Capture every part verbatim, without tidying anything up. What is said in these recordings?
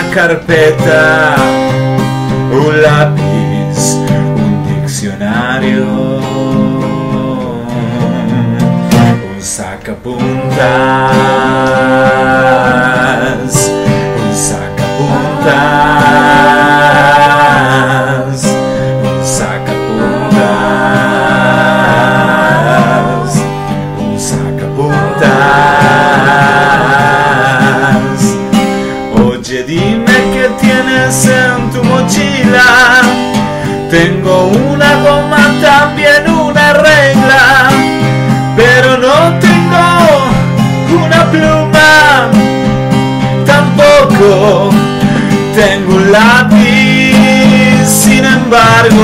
carpeta, un lápiz, un diccionario, un sacapuntas, un sacapuntas, un sacapuntas, un sacapuntas. Oye, dime qué tienes en tu mochila. Tengo una goma, también una regla, pero no tengo una pluma, tampoco tengo un lápiz. Sin embargo,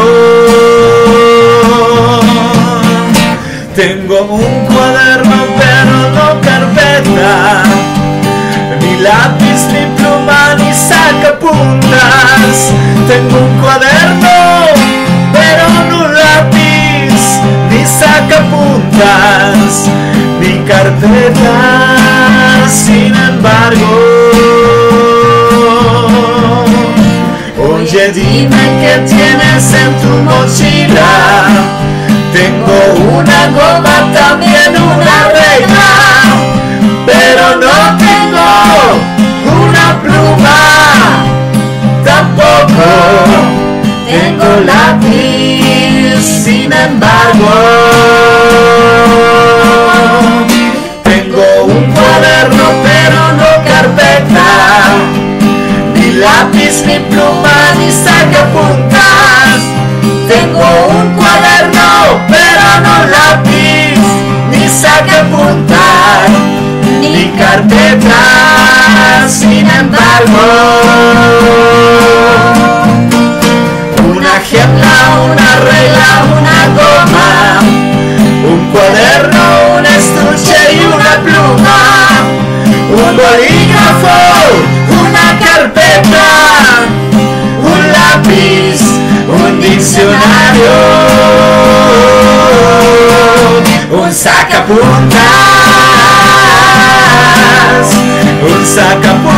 tengo un cuaderno, pero no carpeta, ni lápiz, ni pluma, ni sacapuntas. Tengo un cuaderno, pero no un lápiz, ni sacapuntas, ni carpeta. Sin embargo, oye, dime qué tienes en tu mochila. Tengo una goma, también una regla, pero no tengo una pluma, tampoco tengo lápiz. Sin embargo, tengo un cuaderno, pero no carpeta, ni lápiz, ni pluma, ni sacapuntas. Tengo un cuaderno, pero no lápiz, ni sacapuntas, ni carpeta. Sin embargo, una agenda, una regla, una goma, un cuaderno, un estuche y una pluma, un bolígrafo, una carpeta, un lápiz, un diccionario, un sacapuntas, un sacapuntas.